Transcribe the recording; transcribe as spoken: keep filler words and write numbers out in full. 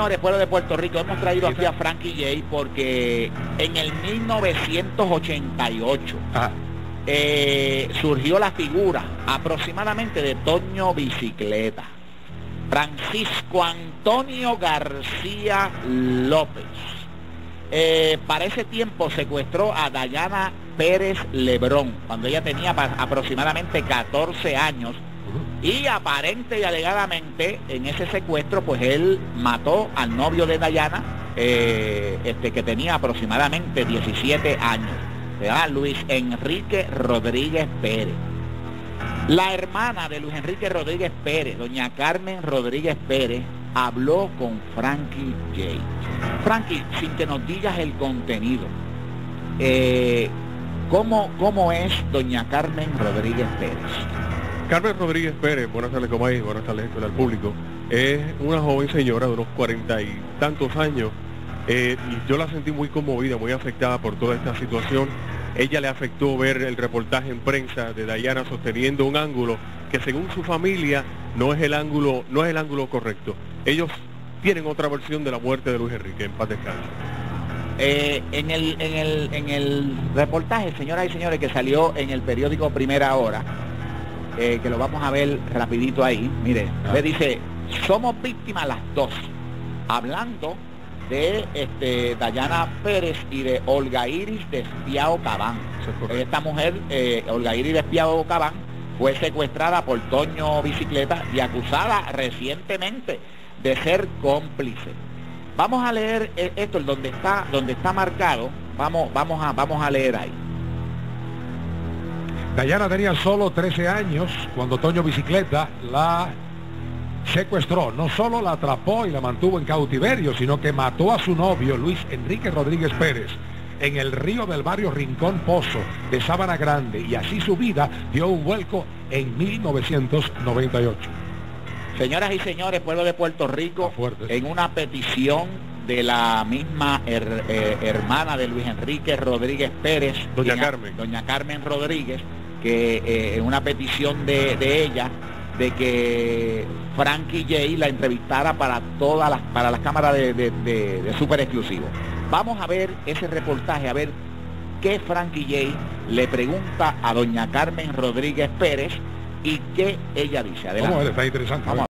señores, pueblo de Puerto Rico, hemos traído aquí a Frankie J porque en el mil novecientos ochenta y ocho eh, surgió la figura aproximadamente de Toño Bicicleta. Francisco Antonio García López. Eh, para ese tiempo secuestró a Dayana Pérez Lebrón, cuando ella tenía aproximadamente catorce años. Y aparente y alegadamente en ese secuestro pues él mató al novio de Dayana, eh, este, que tenía aproximadamente diecisiete años, ¿verdad? Luis Enrique Rodríguez Pérez. La hermana de Luis Enrique Rodríguez Pérez, doña Carmen Rodríguez Pérez, habló con Frankie J. Frankie, sin que nos digas el contenido, eh, ¿cómo, ¿cómo es doña Carmen Rodríguez Pérez? Carmen Rodríguez Pérez, buenas tardes, como hay, buenas tardes al público. Es una joven señora de unos cuarenta y tantos años. Eh, y yo la sentí muy conmovida, muy afectada por toda esta situación. Ella le afectó ver el reportaje en prensa de Dayana sosteniendo un ángulo que según su familia no es el ángulo, no es el ángulo correcto. Ellos tienen otra versión de la muerte de Luis Enrique, en paz descanse. Eh, en, el, en, el, en el reportaje, señoras y señores, que salió en el periódico Primera Hora, Eh, que lo vamos a ver rapidito ahí, mire, ah. le dice, somos víctimas las dos, hablando de este, Dayana Pérez y de Olga Iris Despiado Cabán. Esta mujer, eh, Olga Iris Despiado Cabán, fue secuestrada por Toño Bicicleta y acusada recientemente de ser cómplice. Vamos a leer esto, donde está, donde está marcado, vamos, vamos, a, vamos a leer ahí. Dayana tenía solo trece años cuando Toño Bicicleta la secuestró. No solo la atrapó y la mantuvo en cautiverio, sino que mató a su novio, Luis Enrique Rodríguez Pérez, en el río del barrio Rincón Pozo de Sabana Grande, y así su vida dio un vuelco en mil novecientos noventa y ocho. Señoras y señores, pueblo de Puerto Rico, en una petición de la misma her, eh, hermana de Luis Enrique Rodríguez Pérez, doña Carmen, doña Carmen Rodríguez, que eh, en una petición de, de ella, de que Frankie J la entrevistara para todas las, para las cámaras de, de, de, de Super Exclusivo. Vamos a ver ese reportaje, a ver qué Frankie J le pregunta a doña Carmen Rodríguez Pérez y qué ella dice. Adelante. Vamos a ver, está interesante. Vamos.